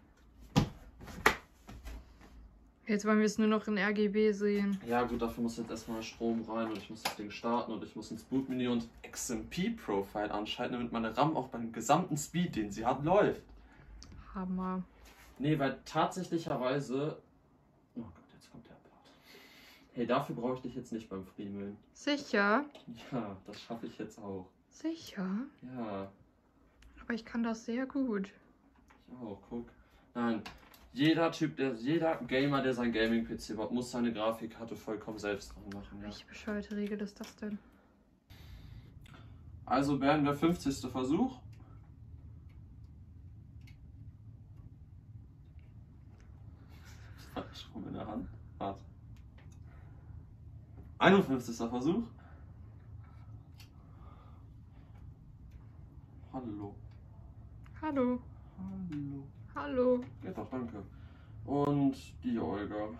Jetzt wollen wir es nur noch in R G B sehen. Ja gut, dafür muss jetzt erstmal Strom rein und ich muss das Ding starten und ich muss ins Bootmenü und X M P-Profile anschalten, damit meine RAM auch beim gesamten Speed, den sie hat, läuft. Hammer. Nee, weil tatsächlicherweise... Oh Gott, jetzt kommt der Part. Hey, dafür brauche ich dich jetzt nicht beim Friemeln. Sicher? Ja, das schaffe ich jetzt auch. Sicher? Ja, Aber ich kann das sehr gut. ich auch, guck. Nein, jeder Typ, der, jeder Gamer, der sein Gaming-P C baut, muss seine Grafikkarte vollkommen selbst dran machen. Ja. Welche bescheuerte Regel ist das denn? Also werden der fünfzigste Versuch. Strom in der Hand. Warte. einundfünfzigster Versuch. Hallo. Hallo. Hallo. Hallo. Geht doch, danke. Und die Olga.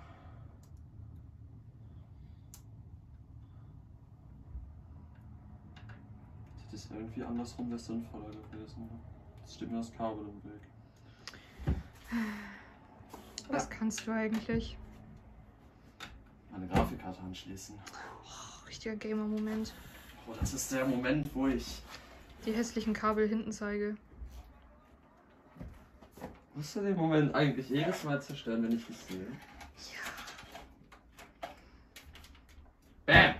Das ist irgendwie andersrum, wäre sinnvoller gewesen. Jetzt steht mir das Kabel im Weg. Was kannst du eigentlich? Meine Grafikkarte anschließen. Oh, richtiger Gamer-Moment. Oh, das ist der Moment, wo ich... Die hässlichen Kabel hinten zeige. Musst du den Moment eigentlich jedes Mal zerstören, wenn ich dich sehe? Ja. Bam!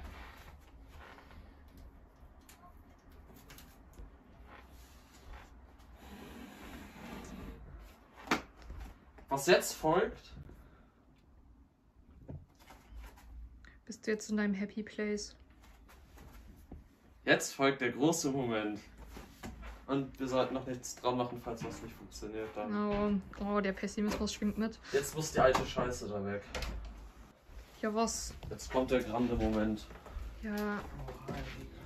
Was jetzt folgt... Bist du jetzt in deinem Happy Place? Jetzt folgt der große Moment. Und wir sollten noch nichts dran machen, falls das nicht funktioniert. Dann. Oh, oh, der Pessimismus schwingt mit. Jetzt muss die alte Scheiße da weg. Ja, was? Jetzt kommt der grande Moment. Ja. Oh, heilige